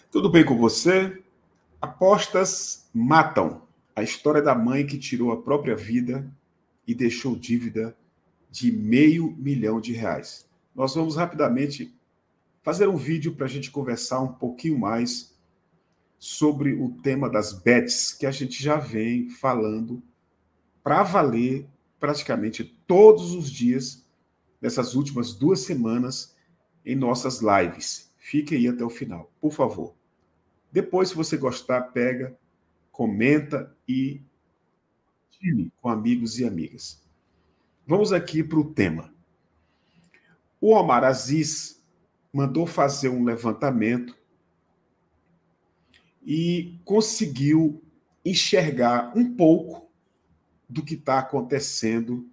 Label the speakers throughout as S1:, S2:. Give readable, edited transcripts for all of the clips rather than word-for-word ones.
S1: Tudo bem com você? Apostas matam. A história da mãe que tirou a própria vida e deixou dívida de R$ 500 mil. Nós vamos rapidamente fazer um vídeo para a gente conversar um pouquinho mais sobre o tema das bets, que a gente já vem falando para valer praticamente todos os dias nessas últimas 2 semanas em nossas lives. Fique aí até o final, por favor. Depois, se você gostar, pega, comenta e compartilhe com amigos e amigas. Vamos aqui para o tema. O Omar Aziz mandou fazer um levantamento e conseguiu enxergar um pouco do que está acontecendo.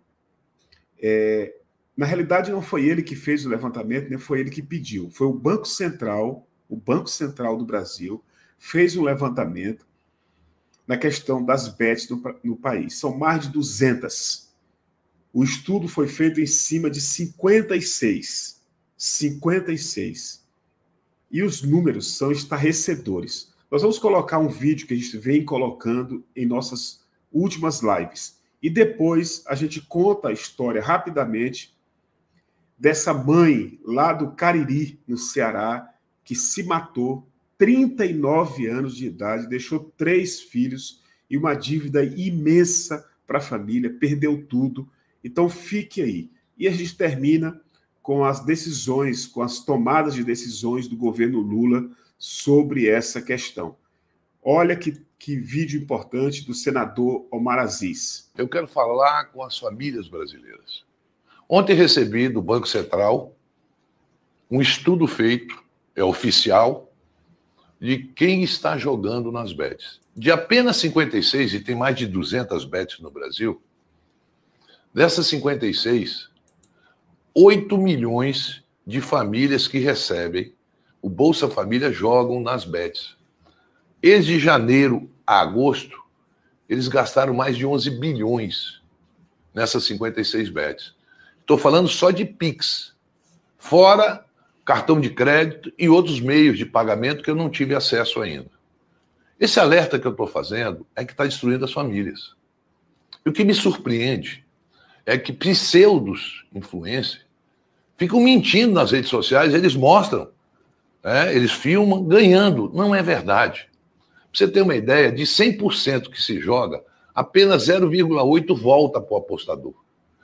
S1: Na realidade, não foi ele que fez o levantamento, nem foi ele que pediu. Foi o Banco Central do Brasil, fez um levantamento na questão das bets no país. São mais de 200. O estudo foi feito em cima de 56. 56. E os números são estarrecedores. Nós vamos colocar um vídeo que a gente vem colocando em nossas últimas lives. E depois a gente conta a história rapidamente dessa mãe lá do Cariri, no Ceará, que se matou, 39 anos de idade, deixou 3 filhos e uma dívida imensa para a família, perdeu tudo. Então fique aí. E a gente termina com as decisões, com as tomadas de decisões do governo Lula sobre essa questão. Olha que vídeo importante do senador Omar Aziz.
S2: Eu quero falar com as famílias brasileiras. Ontem recebi do Banco Central um estudo feito, é oficial, de quem está jogando nas bets. De apenas 56, e tem mais de 200 bets no Brasil, dessas 56, 8 milhões de famílias que recebem o Bolsa Família jogam nas bets. Eles de janeiro a agosto, eles gastaram mais de 11 bilhões nessas 56 bets. Estou falando só de Pix, fora cartão de crédito e outros meios de pagamento que eu não tive acesso ainda. Esse alerta que eu estou fazendo é que está destruindo as famílias. E o que me surpreende é que pseudos influencers ficam mentindo nas redes sociais, eles mostram, eles filmam ganhando. Não é verdade. Para você ter uma ideia, de 100% que se joga, apenas 0,8% volta para o apostador.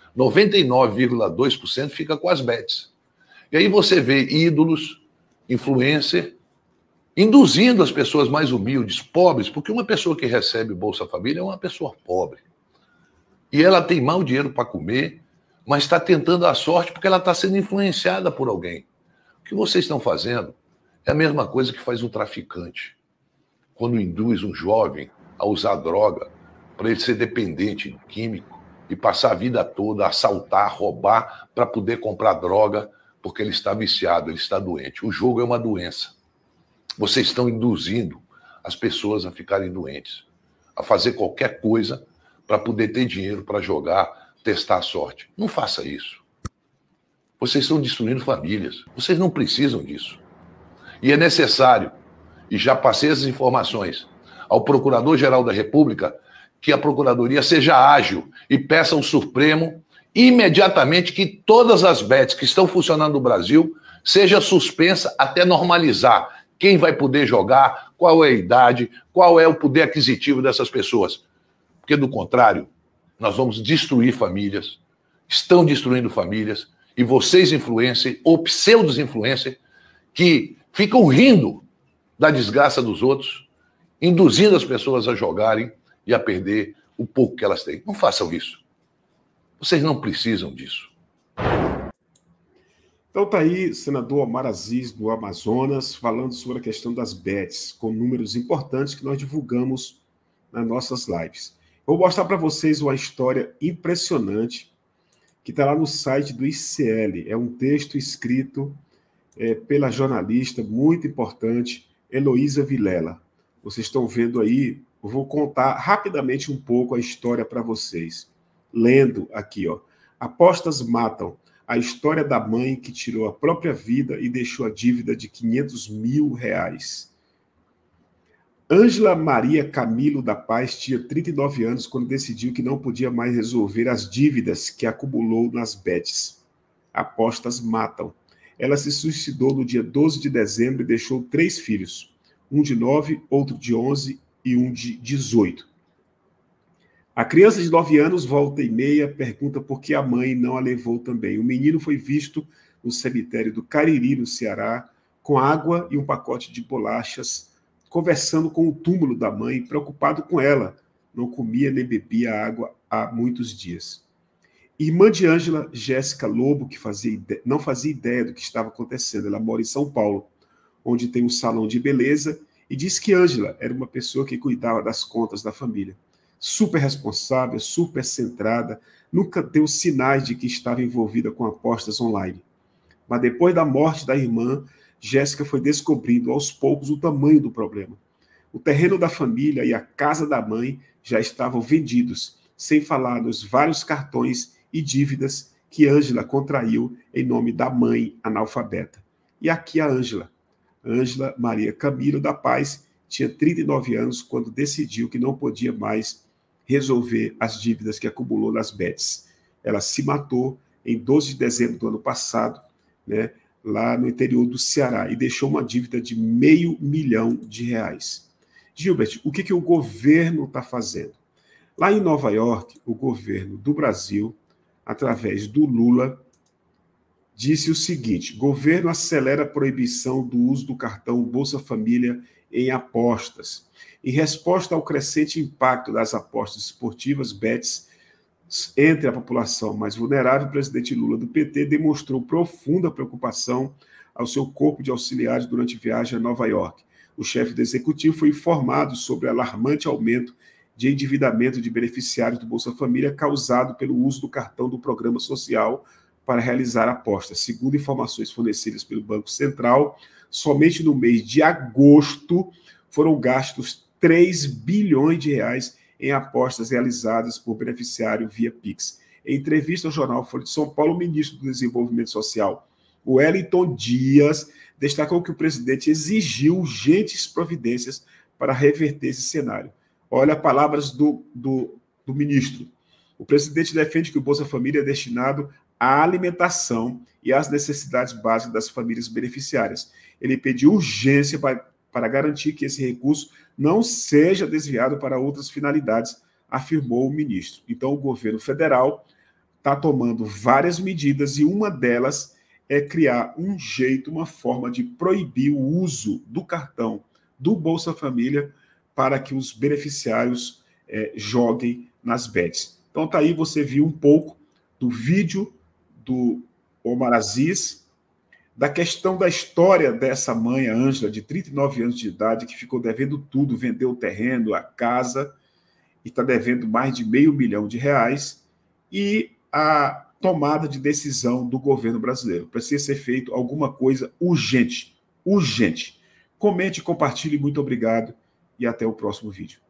S2: 99,2% fica com as bets. E aí você vê ídolos, influencer, induzindo as pessoas mais humildes, pobres, porque uma pessoa que recebe Bolsa Família é uma pessoa pobre. E ela tem mau dinheiro para comer, mas está tentando a sorte porque ela está sendo influenciada por alguém. O que vocês estão fazendo é a mesma coisa que faz um traficante, quando induz um jovem a usar droga para ele ser dependente químico e passar a vida toda a assaltar, roubar para poder comprar droga, porque ele está viciado, ele está doente. O jogo é uma doença. Vocês estão induzindo as pessoas a ficarem doentes, a fazer qualquer coisa para poder ter dinheiro para jogar, testar a sorte. Não faça isso. Vocês estão destruindo famílias. Vocês não precisam disso. E é necessário, e já passei essas informações ao Procurador-Geral da República, que a Procuradoria seja ágil e peça ao Supremo imediatamente que todas as bets que estão funcionando no Brasil seja suspensa até normalizar quem vai poder jogar, qual é a idade, qual é o poder aquisitivo dessas pessoas. Porque, do contrário, nós vamos destruir famílias, estão destruindo famílias, e vocês, influencers, ou pseudos-influencers, que ficam rindo da desgraça dos outros, induzindo as pessoas a jogarem e a perder o pouco que elas têm. Não façam isso. Vocês não precisam disso.
S1: Então tá aí, senador Omar Aziz, do Amazonas, falando sobre a questão das bets, com números importantes que nós divulgamos nas nossas lives. Eu vou mostrar para vocês uma história impressionante que está lá no site do ICL. É um texto escrito pela jornalista muito importante, Heloísa Vilela. Vocês estão vendo aí, eu vou contar rapidamente um pouco a história para vocês. Lendo aqui, ó. Apostas matam. A história da mãe que tirou a própria vida e deixou a dívida de R$ 500 mil. Ângela Maria Camilo da Paz tinha 39 anos quando decidiu que não podia mais resolver as dívidas que acumulou nas bets. Apostas matam. Ela se suicidou no dia 12 de dezembro e deixou 3 filhos. Um de 9, outro de 11 e um de 18. A criança de 9 anos, volta e meia, pergunta por que a mãe não a levou também. O menino foi visto no cemitério do Cariri, no Ceará, com água e um pacote de bolachas, conversando com o túmulo da mãe, preocupado com ela. Não comia nem bebia água há muitos dias. Irmã de Ângela, Jéssica Lobo, que não fazia ideia do que estava acontecendo. Ela mora em São Paulo, onde tem um salão de beleza, e diz que Ângela era uma pessoa que cuidava das contas da família. Super responsável, super centrada, nunca deu sinais de que estava envolvida com apostas online. Mas depois da morte da irmã, Jéssica foi descobrindo aos poucos o tamanho do problema. O terreno da família e a casa da mãe já estavam vendidos, sem falar nos vários cartões e dívidas que Ângela contraiu em nome da mãe analfabeta. E aqui a Ângela Maria Camilo da Paz, tinha 39 anos quando decidiu que não podia mais resolver as dívidas que acumulou nas bets. Ela se matou em 12 de dezembro do ano passado, né, lá no interior do Ceará, e deixou uma dívida de R$500 mil. Gilbert, o que o governo está fazendo? Lá em Nova York, o governo do Brasil, através do Lula, disse o seguinte: governo acelera a proibição do uso do cartão Bolsa Família em apostas. Em resposta ao crescente impacto das apostas esportivas, bets, entre a população mais vulnerável, o presidente Lula do PT demonstrou profunda preocupação ao seu corpo de auxiliares durante viagem a Nova York. O chefe do executivo foi informado sobre o alarmante aumento de endividamento de beneficiários do Bolsa Família causado pelo uso do cartão do programa social para realizar apostas. Segundo informações fornecidas pelo Banco Central, somente no mês de agosto foram gastos R$3 bilhões em apostas realizadas por beneficiário via Pix. Em entrevista ao jornal Folha de São Paulo, o ministro do Desenvolvimento Social, Wellington Dias, destacou que o presidente exigiu urgentes providências para reverter esse cenário. Olha as palavras do ministro. O presidente defende que o Bolsa Família é destinado à alimentação e às necessidades básicas das famílias beneficiárias. Ele pediu urgência para garantir que esse recurso não seja desviado para outras finalidades, afirmou o ministro. Então, o governo federal está tomando várias medidas e uma delas é criar um jeito, uma forma de proibir o uso do cartão do Bolsa Família para que os beneficiários joguem nas bets. Então, tá aí, você viu um pouco do vídeo do Omar Aziz, da questão da história dessa mãe, a Ângela, de 39 anos de idade, que ficou devendo tudo, vendeu o terreno, a casa, e está devendo mais de R$500 mil, e a tomada de decisão do governo brasileiro. Precisa ser feito alguma coisa urgente, urgente. Comente, compartilhe, muito obrigado, e até o próximo vídeo.